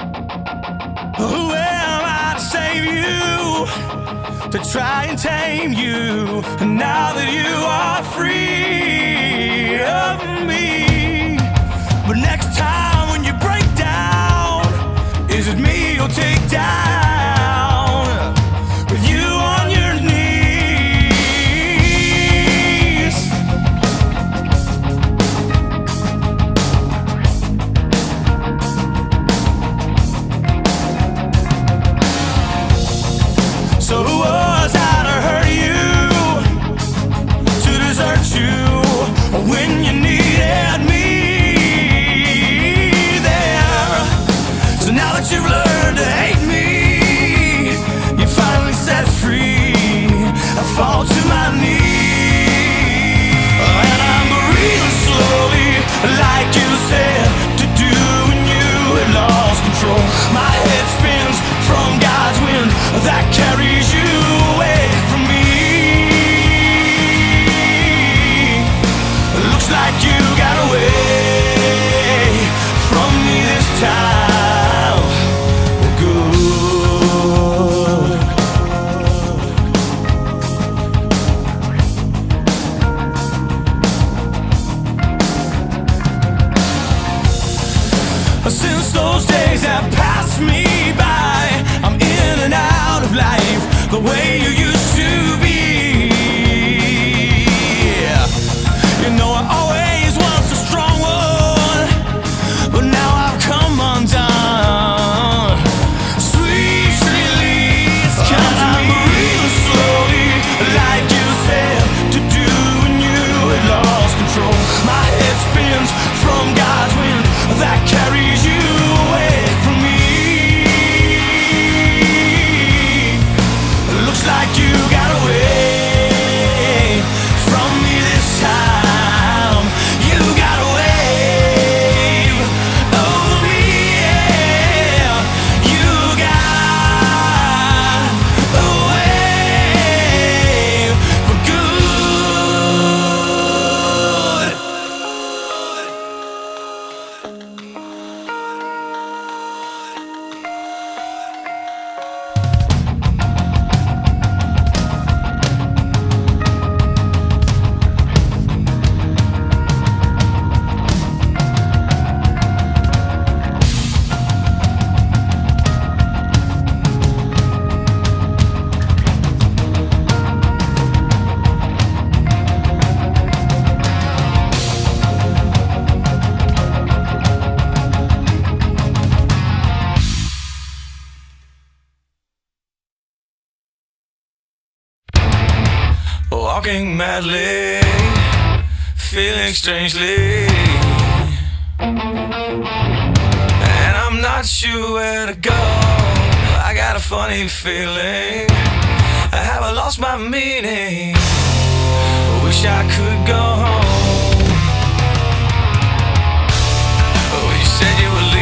Who am I to save you, to try and tame you? And now that you are free of me, but next time when you break down, is it me you'll take down with you on your knees? So who was I to hurt you, to desert you when you needed me there? So now that you've learned to hate me, you finally set free, I fall to my knees. And I'm breathing slowly, like you said to do when you had lost control. My head spins from God's wind that carries you away from me. Looks like you got away from me this time for good. Since those days have passed me by, I'm in and out of life the way you used to be. You know I always was a strong one, but now I've come undone. Sweet release comes to me. I'm breathing slowly, like you said to do when you had lost control. My head spins from God's wind that carries you away from me. Looks like you got away from me this time. You got a wave over me, yeah. You got a wave for good. Walking madly, feeling strangely, and I'm not sure where to go. I got a funny feeling I haven't lost my meaning. Wish I could go home. You said you were leaving.